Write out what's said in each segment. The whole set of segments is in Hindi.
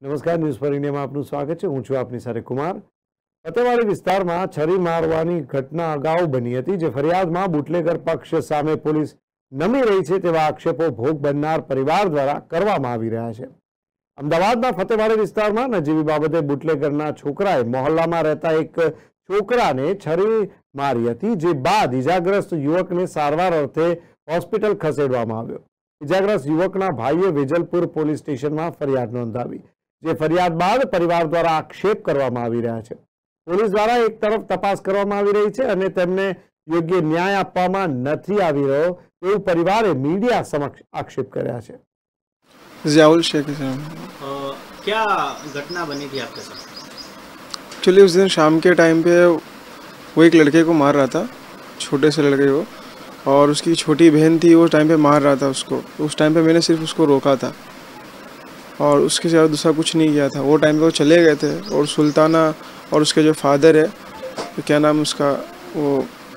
નમસ્કાર, ન્યૂઝ ફોર ઇન્ડિયામાં આપનું સ્વાગત છે. હું છું આપની સાથે કુમાર. ફતેવાડી વિસ્તારમાં છરી મારવાની ઘટના અગાઉ બની હતી, જે ફરિયાદમાં બુટલેગર પક્ષ સામે પોલીસ નમી રહી છે તેવા આક્ષેપો ભોગ બનનાર પરિવાર દ્વારા કરવામાં આવી રહ્યા છે. અમદાવાદના ફતેવાડી વિસ્તારમાં નજીવી બાબતે બુટલેગરના છોકરાએ મોહલ્લામાં રહેતા એક છોકરાને છરી મારી હતી, જે બાદ ઇજાગ્રસ્ત યુવકને સારવાર અર્થે હોસ્પિટલ ખસેડવામાં આવ્યો. ઇજાગ્રસ્ત યુવકના ભાઈએ વેજલપુર પોલીસ સ્ટેશનમાં ફરિયાદ નોંધાવી, જે ફરિયાદ બાદ પરિવાર દ્વારા આક્ષેપ કરવામાં આવી રહ્યા છે. પોલીસ દ્વારા એક તરફ તપાસ કરવામાં આવી રહી છે અને તેમને યોગ્ય ન્યાય આપવામાં નથી આવી રહ્યો તેવું પરિવારે मीडिया समक्ष आक्षेप કર્યા છે. ज़ियाउल शेख क्या घटना बनी थी आपके साथ? एक्चुअली उस दिन शाम के टाइम पे वो एक लड़के को मार रहा था, छोटे से लड़के को, और उसकी छोटी बहन थी, वो टाइम पे मार रहा था उसको. उस टाइम पे मैंने सिर्फ उसको रोका था और उसके सिवा दूसरा कुछ नहीं किया था. वो टाइम पे वो चले गए थे और सुल्ताना और उसके जो फादर है, तो क्या नाम उसका, वो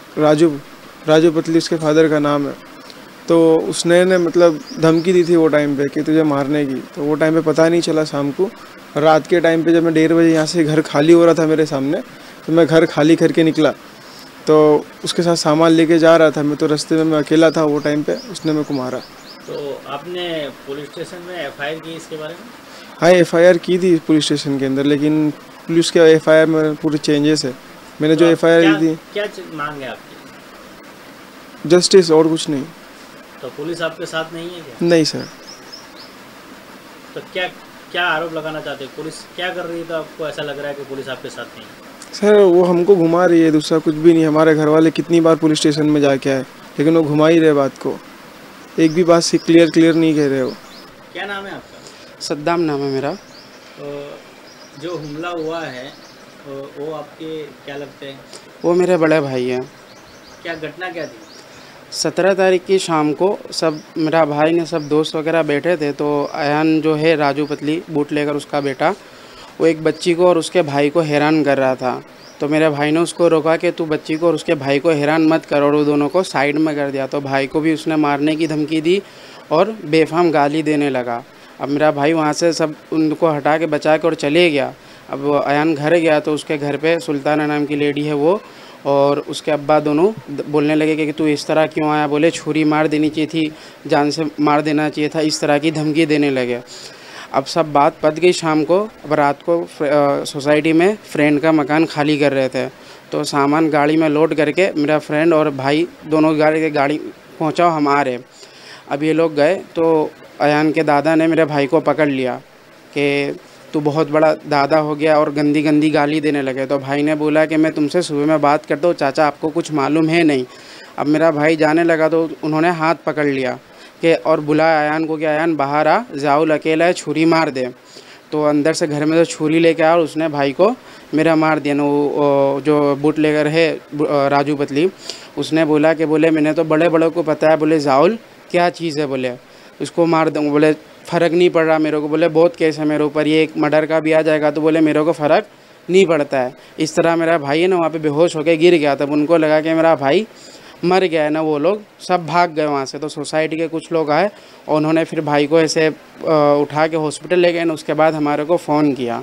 राजू पतली उसके फादर का नाम है, तो उसने ने मतलब धमकी दी थी वो टाइम पे कि तुझे मारने की. तो वो टाइम पे पता नहीं चला. शाम को रात के टाइम पे जब मैं 1:30 बजे यहाँ से घर खाली हो रहा था मेरे सामने, तो मैं घर खाली करके निकला, तो उसके साथ सामान लेके जा रहा था मैं, तो रास्ते में मैं अकेला था. वो टाइम पे उसने मेरे को मारा. तो आपने पुलिस स्टेशन में एफआईआर की इसके बारे में? हाँ, एफआईआर की थी पुलिस स्टेशन के अंदर, लेकिन पुलिस के एफआईआर में पूरे चेंजेस है. मैंने जो एफआईआर दी थी, क्या मांग है आपकी? जस्टिस और कुछ नहीं. तो पुलिस आपके साथ नहीं है क्या? नहीं सर. तो क्या क्या आरोप लगाना चाहते हैं? पुलिस क्या कर रही है तो आपको ऐसा लग रहा है कि पुलिस आपके साथ नहीं है? सर वो हमको घुमा रही है, दूसरा कुछ भी नहीं. हमारे घर वाले कितनी बार पुलिस स्टेशन में जाके आए, लेकिन वो घुमा ही रहे बात को. एक भी बात से क्लियर नहीं कह रहे हो. क्या नाम है आपका? सद्दाम नाम है मेरा. तो जो हमला हुआ है वो आपके क्या लगते हैं? वो मेरे बड़े भाई हैं. क्या घटना क्या थी? 17 तारीख की शाम को सब मेरा भाई ने सब दोस्त वगैरह बैठे थे, तो अयान जो है राजू पतली बूटलेगर उसका बेटा, वो एक बच्ची को और उसके भाई को हैरान कर रहा था. तो मेरे भाई ने उसको रोका कि तू बच्ची को और उसके भाई को हैरान मत कर, और वो दोनों को साइड में कर दिया. तो भाई को भी उसने मारने की धमकी दी और बेफाम गाली देने लगा. अब मेरा भाई वहाँ से सब उनको हटा के बचा के और चले गया. अब अयान घर गया तो उसके घर पे सुल्ताना नाम की लेडी है वो और उसके अब्बा दोनों बोलने लगे कि तू इस तरह क्यों आया, बोले छुरी मार देनी चाहिए थी, जान से मार देना चाहिए था, इस तरह की धमकी देने लगे. अब सब बात पत गई शाम को. अब रात को सोसाइटी में फ्रेंड का मकान खाली कर रहे थे, तो सामान गाड़ी में लोड करके मेरा फ्रेंड और भाई दोनों गाड़ी पहुँचाओ, हम आ रहे. अब ये लोग गए तो अयान के दादा ने मेरे भाई को पकड़ लिया कि तू बहुत बड़ा दादा हो गया, और गंदी गंदी गाली देने लगे. तो भाई ने बोला कि मैं तुमसे सुबह में बात करता हूँ चाचा, आपको कुछ मालूम है नहीं. अब मेरा भाई जाने लगा तो उन्होंने हाथ पकड़ लिया कि और बुलाया अयान को कि अयान बाहर आ, ज़ियाउल अकेला है, छुरी मार दे. तो अंदर से घर में तो छुरी लेके आया और उसने भाई को मेरा मार दिया. वो जो बूटलेगर है राजू पतली, उसने बोला कि बोले मैंने तो बड़े बड़ों को पता है, बोले ज़ियाउल क्या चीज़ है, बोले उसको मार दूँगा, बोले फ़र्क नहीं पड़ रहा मेरे को, बोले बहुत केस है मेरे ऊपर, ये एक मर्डर का भी आ जाएगा तो बोले मेरे को फ़र्क नहीं पड़ता है. इस तरह मेरा भाई है ना वहाँ पे बेहोश होकर गिर गया. तब उनको लगा कि मेरा भाई मर गया है ना, वो लोग सब भाग गए वहाँ से. तो सोसाइटी के कुछ लोग आए और उन्होंने फिर भाई को ऐसे उठा के हॉस्पिटल ले गए ना. उसके बाद हमारे को फ़ोन किया.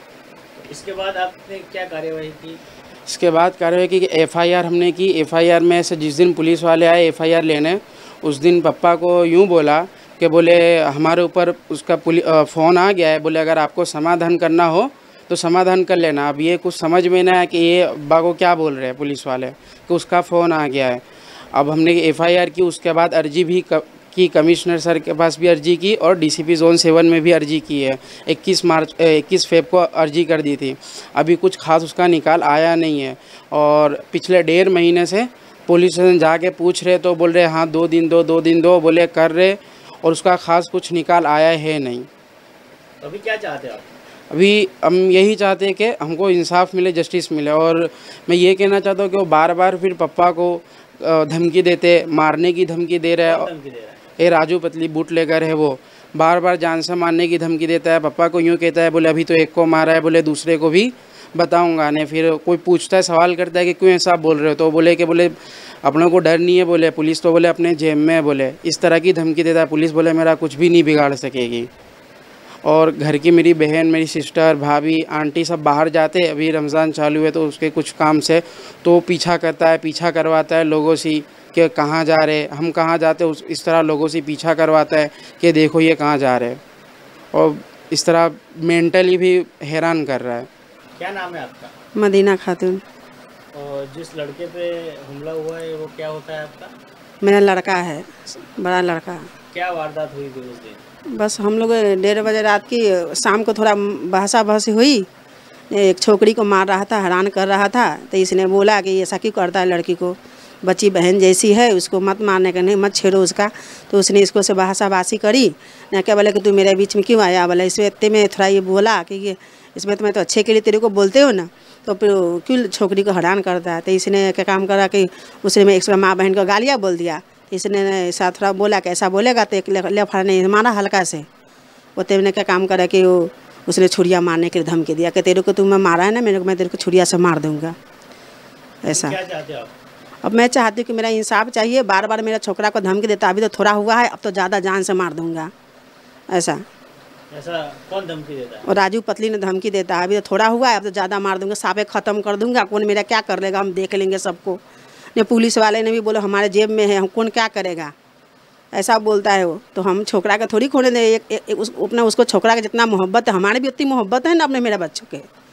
इसके बाद आपने क्या कार्यवाही की? इसके बाद कार्रवाई की एफआईआर हमने की. एफआईआर में से जिस दिन पुलिस वाले आए एफआईआर लेने, उस दिन पप्पा को यूँ बोला कि बोले हमारे ऊपर उसका फ़ोन आ गया है, बोले अगर आपको समाधान करना हो तो समाधान कर लेना. अब ये कुछ समझ में ना है कि ये अब्बा को क्या बोल रहे हैं पुलिस वाले कि उसका फ़ोन आ गया है. अब हमने एफआईआर की, उसके बाद अर्जी भी की, कमिश्नर सर के पास भी अर्जी की और डीसीपी जोन 7 में भी अर्जी की है. 21 फेब को अर्जी कर दी थी. अभी कुछ खास उसका निकाल आया नहीं है, और पिछले 1.5 महीने से पुलिस स्टेशन जाके पूछ रहे तो बोल रहे हाँ 2 दिन दो बोले कर रहे, और उसका ख़ास कुछ निकाल आया है नहीं. अभी क्या चाहते हो आप? अभी हम यही चाहते हैं कि हमको इंसाफ मिले, जस्टिस मिले. और मैं ये कहना चाहता हूँ कि वो बार बार फिर पप्पा को धमकी देते, मारने की धमकी दे रहा है. ये राजू पतली बूटलेगर है, वो बार बार जान से मारने की धमकी देता है. पप्पा को यूँ कहता है बोले अभी तो एक को मारा है, बोले दूसरे को भी बताऊंगा नहीं. फिर कोई पूछता है, सवाल करता है कि क्यों ऐसा बोल रहे हो, तो बोले कि बोले अपनों को डर नहीं है, बोले पुलिस तो बोले अपने जेब में है, बोले इस तरह की धमकी देता है. पुलिस बोले मेरा कुछ भी नहीं बिगाड़ सकेगी. और घर की मेरी बहन, मेरी सिस्टर, भाभी, आंटी सब बाहर जाते। अभी रमज़ान चालू है तो उसके कुछ काम से तो पीछा करता है, पीछा करवाता है लोगों से कि कहाँ जा रहे, हम कहाँ जाते, इस तरह लोगों से पीछा करवाता है कि देखो ये कहाँ जा रहे, और इस तरह मेंटली भी हैरान कर रहा है। क्या नाम है आपका? मदीना खातून। और जिस लड़के पे हमला हुआ है वो क्या होता है आपका? मेरा लड़का है, बड़ा लड़का। क्या वारदात हुई थी उस दिन? बस हम लोग 1:30 बजे रात की शाम को थोड़ा बहसा बहसी हुई। एक छोकरी को मार रहा था, हैरान कर रहा था, तो इसने बोला कि ऐसा क्यों करता है लड़की को, बच्ची बहन जैसी है, उसको मत मारने का, नहीं मत छेड़ो उसका। तो उसने इसको से बहसा बासी करी ना, क्या बोले कि तू मेरे बीच में क्यों आया, बोले इसमें इतने में थोड़ा ये बोला कि ये इसमें तो मैं तो अच्छे के लिए तेरे को बोलते हो ना, तो फिर क्यों छोकरी को हैरान करता है। तो इसने क्या काम करा कि उसने में एक माँ बहन को गालियाँ बोल दिया। इसने ऐसा थोड़ा बोला कि ऐसा बोलेगा तो एक लेफड़ा ने मारा हल्का से। वो तेमने क्या काम करा कि वो उसने छुरिया मारने के लिए धमकी दिया कि तेरे को तुम मारा है ना, मैं तेरे को छुरिया से मार दूंगा। ऐसा क्या चाहते हो आप? अब मैं चाहती हूँ कि मेरा इंसाफ चाहिए। बार बार मेरा छोकरा को धमकी देता, अभी तो थोड़ा हुआ है, अब तो ज़्यादा जान से मार दूंगा। ऐसा कौन धमकी देता है? और राजू पतली ने धमकी देता है, अभी तो थोड़ा हुआ है, अब तो ज़्यादा मार दूंगा, साफे ख़त्म कर दूंगा, कौन मेरा क्या कर लेगा, हम देख लेंगे सबको। ने पुलिस वाले ने भी बोला हमारे जेब में है, हम कौन क्या करेगा, ऐसा बोलता है वो। तो हम छोकरा के थोड़ी खोने दे, अपना उसको छोकरा के जितना मोहब्बत है, हमारे भी उतनी मोहब्बत है ना अपने मेरे बच्चों के।